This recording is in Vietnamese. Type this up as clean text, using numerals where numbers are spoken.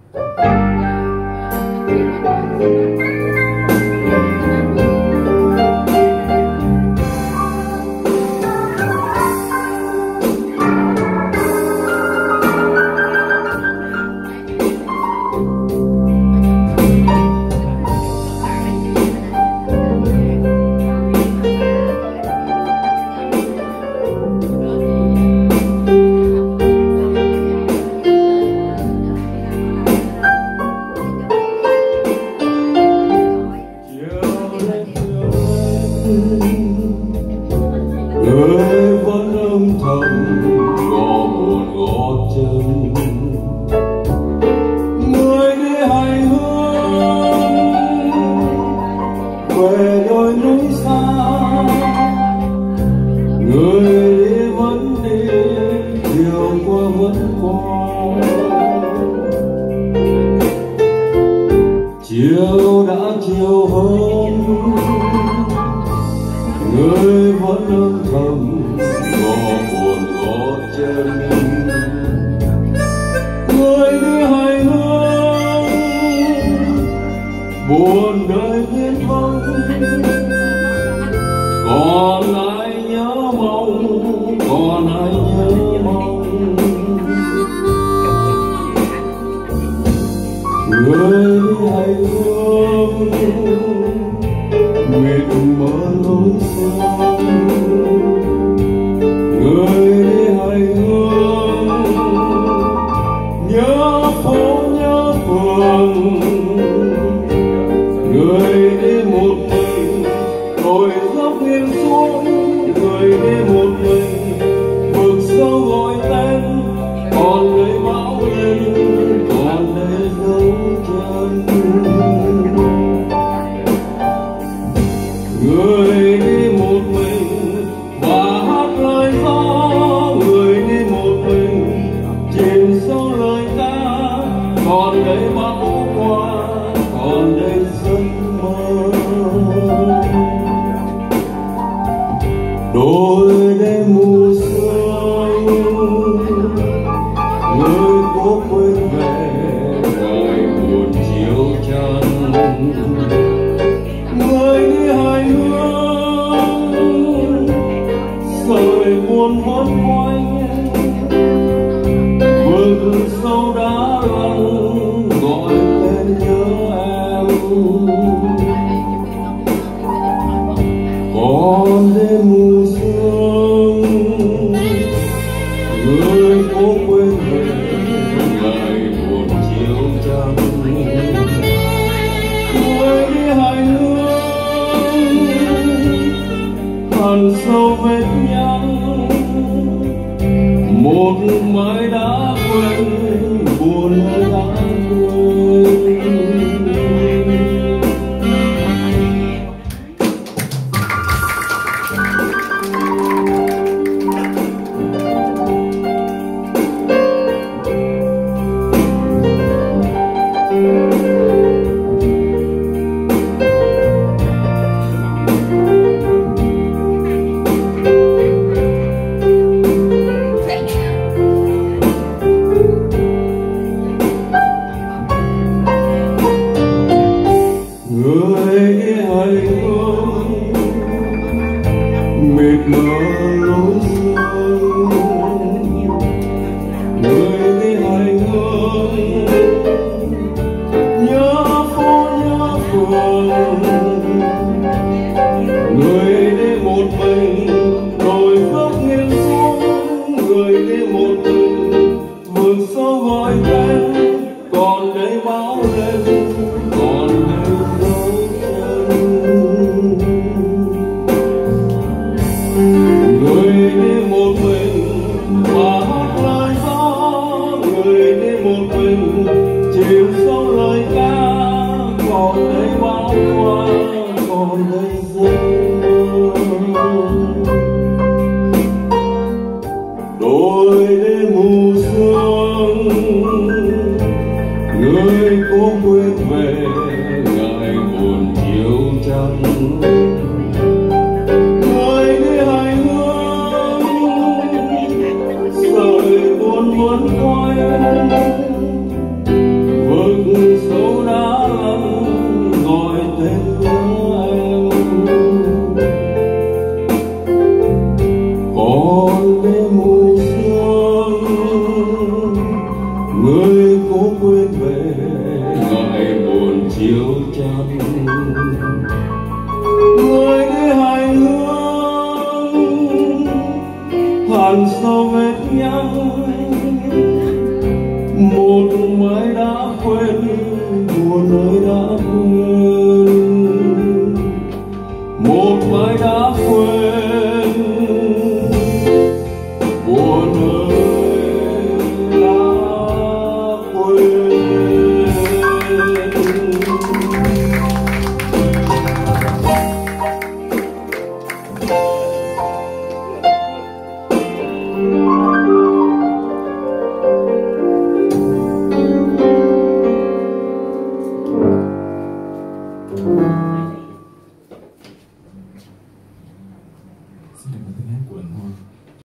người vẫn âm thầm gõ một gót chân, người đi hành hương về đôi núi xa, người đi vẫn đi chiều qua vẫn qua, chiều đã chiều hơn người vẫn âm thầm gõ buồn gót chân, người đi hành hương buồn đời viễn vông, còn ai nhớ mong, còn ai nhớ mong, người đi hành hương mịt mờ lối xa, người đi hành hương nhớ phố nhớ phường, người đi một mình đồi dốc nghiêng xuống, người đi một mình vực sâu gọi tên, còn nơi bão lên còn nơi dấu chân, người đi một mình và hát lời gió, người đi một mình chìm sâu lời ca, còn đây bão qua còn đây giấc mơ, đôi đêm mù sương người cố quên về ngày buồn chiều trăng, người đi hành hương sợi buồn vẫn quanh, vực sâu đá lặng gọi tên nhớ em, còn đêm mù sương người cố quên về ngày buồn chiều trăng, người đi hành hương hằn sâu vết nhăn, một mái đã quên buồn đã quên. Người đi hành hương mịt mờ lối sương, người đi hành hương nhớ phố nhớ phường, người đi một mình đồi dốc nghiêng xuống, người đi một mình vực sâu gọi tên, còn đây bão lên còn đây dấu chân, người đi một mình và hát lời gió, người đi một mình chìm sâu lời ca, còn đây bão qua còn đây giấc mơ, đôi đêm mù sương người cố quên về ngày buồn chiều trăng, người đi hành hương sợi buồn vẫn quanh, người cố quên về ngày buồn chiều trăng, người đi hai hướng hàn sâu vết nhăn, một mai đã quên buồn ơi đã quên, một mai đã quên buồn ơi đã quên. Xin cảm ơn tiếng hát của anh Hoa.